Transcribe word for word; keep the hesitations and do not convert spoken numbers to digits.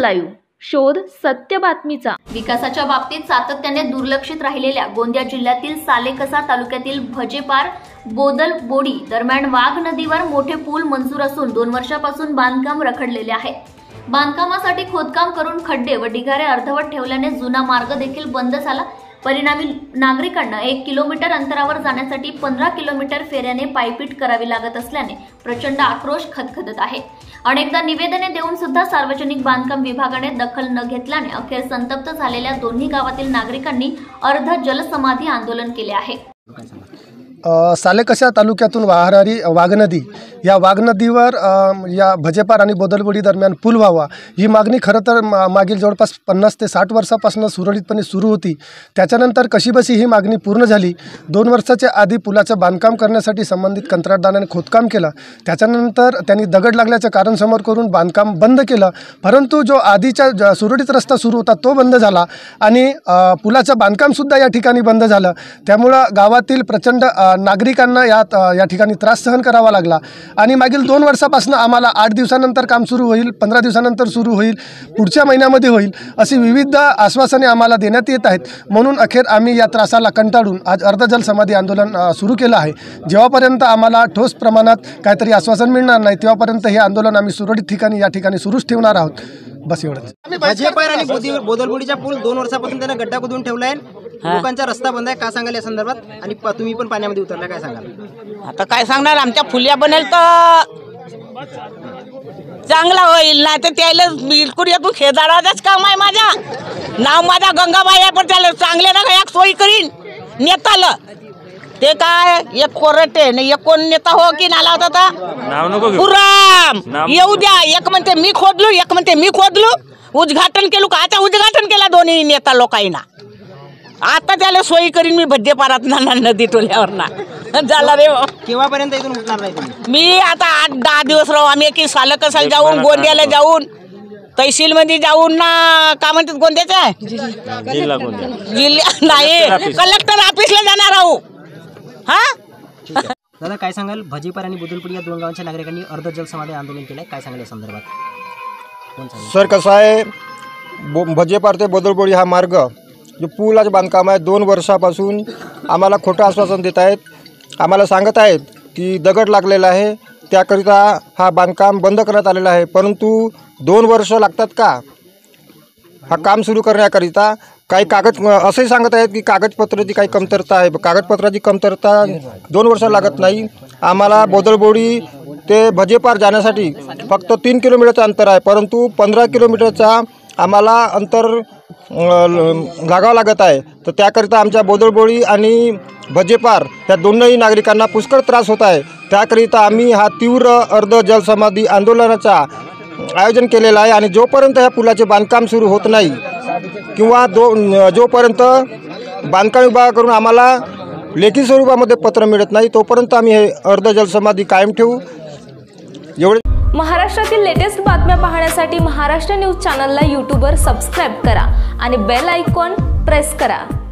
Live, शोध सत्य बातमीचा। विकासाच्या बाबतीत सातत्याने दुर्लक्षित राहिलेल्या गोंदिया जिल्ह्यातील सालेकसा तालुक्यातील भजेपार बोदलबोडी दरम्यान वाघ नदीवर मोठे पूल मंजूर असून दोन वर्षापासून बांधकाम रखडलेले आहे। बांधकामासाठी खोदकाम करून खड्डे व ढिगारे अर्धवट ठेवल्याने जुना मार्ग देखील बंद झाला। परिणामी नागरिकांना एक किलोमीटर अंतरावर जाण्यासाठी पंधरा किलोमीटर फेऱ्याने पायपीट करावी लागत असल्याने प्रचंड आक्रोश खदखदत आहे। अनेकदा निवेदने देऊन सुद्धा सार्वजनिक बांधकाम विभागाने दखल न घेतल्याने अखेर संतप्त झालेल्या दोन्ही गावातील नागरिकांनी अर्ध जलसमाधी आंदोलन केले आहे। सालेकसा तालुक्यातून वाहणारी वाघ नदी, या वाघ नदीवर या भजेपार आणि बोदलबोडी दरम्यान पूल व्हावा ही मागणी खरं तर मागील जवळपास पन्नास ते साठ वर्षापासून सुरळीतपणे सुरू होती। त्याच्यानंतर कशीबसी ही मागणी पूर्ण झाली। दोन वर्षाच्या आधी पुलाचं बांधकाम करण्यासाठी संबंधित कंत्राटदाराने खोदकाम केलं। त्याच्यानंतर त्यांनी दगड लागल्याचं कारण समोर करून बांधकाम बंद केलं, परंतु जो आधीचा सुरळीत रस्ता सुरू होता तो बंद झाला आणि पुलाचं बांधकामसुद्धा या ठिकाणी बंद झालं। त्यामुळं गावातील प्रचंड नागरिकांना यात या ठिकाणी त्रास सहन करावा लागला आणि मागील दोन वर्षापासून आम्हाला आठ दिवसानंतर काम सुरू होईल, पंधरा दिवसानंतर सुरू होईल, पुढच्या महिन्यामध्ये होईल अशी विविध आश्वासने आम्हाला देण्यात येत आहेत। म्हणून अखेर आम्ही या त्रासाला कंटाळून आज अर्ध जलसमाधी आंदोलन सुरू केलं आहे। जेव्हापर्यंत आम्हाला ठोस प्रमाणात काहीतरी आश्वासन मिळणार नाही तेव्हापर्यंत हे आंदोलन आम्ही सुरळीत ठिकाणी या ठिकाणी सुरूच ठेवणार आहोत। बस एवढंच। भजेपार आणि बोदलबोडीचा पूल दोन वर्षापासून त्याने गड्डा खोदून ठेवलाय, लोकांचा रस्ता बंद आहे। काय सांगाल या संदर्भात? आणि तुम्ही पण पाण्यामध्ये उतरला, काय सांगाल? आता काय सांगणार, आमच्या फुल्या बनेल तर चांगला होईल, नाही तर त्याला बिलकुल येतो खेदाडाच काम आहे। माझा नाव माझा गंगाबाई आहे, पण त्याला चांगले ना एक सोयी करीन नेताला। ते काय एक कोरटे नाही, एक कोण नेता हो की नाला होता पुराम येऊ द्या। एक म्हणते मी खोदलो, एक म्हणते मी खोदलो, उद्घाटन केलो का? आता उद्घाटन केला दोन्ही नेता लोकांना। आता त्याला सोयी करीन मी भज्जेपारात ना नदी टोल्यावर ना झाला रे। केव्हापर्यंत इथून उठणार नाही तुम्ही? मी आता आठ दहा दिवस राहू आम्ही, की सालेकसाला जाऊन, गोंदियाला जाऊन, तहसील मध्ये जाऊन ना काय म्हणतात गोंदियाच्या जिल्हा नाही कलेक्टर ऑफिसला जाणार आहो। हा दादा काय सांगाल, भजेपार आणि बोदलबोडी या दोन गावांच्या नागरिकांनी अर्ध जलसमाधी आंदोलन केलंय, काय सांगाल या संदर्भात? कोण सांगाल? सर कसं आहे, भजेपार ते बोदलबोडी हा मार्ग जो पुलाचं बांधकाम आहे दोन वर्षापासून आम्हाला खोटं आश्वासन देत आहेत। आम्हाला सांगत आहेत की दगड लागलेला आहे, त्याकरिता हा बांधकाम बंद करण्यात आलेला आहे, परंतु दोन वर्ष लागतात का हा काम सुरू करण्याकरिता? काही कागद असंही सांगत आहेत की कागदपत्राची काही कमतरता आहे, कागदपत्राची कमतरता दोन वर्ष लागत नाही। आम्हाला बोदलबोडी ते भजेपार जाण्यासाठी फक्त तीन किलोमीटरचं अंतर आहे, परंतु पंधरा किलोमीटरचा आम्हाला अंतर लागावं लागत आहे। तर त्याकरिता आमच्या बोदलबोडी आणि भजेपार या दोनही नागरिकांना पुष्कळ त्रास होत आहे। त्याकरिता आम्ही हा तीव्र अर्ध जलसमाधी आंदोलनाचा आयोजन केलेलं आहे आणि जोपर्यंत ह्या पुलाचे बांधकाम सुरू होत नाही किंवा दो जोपर्यंत बांधकाम विभागाकडून आम्हाला लेखी स्वरूपामध्ये पत्र मिळत नाही तोपर्यंत आम्ही हे अर्ध जलसमाधी कायम ठेवू। एवढे महाराष्ट्रातील लेटेस्ट बातम्या पाहण्यासाठी महाराष्ट्र न्यूज चॅनलला यूट्यूबवर सबस्क्राईब करा आणि बेल आयकॉन प्रेस करा।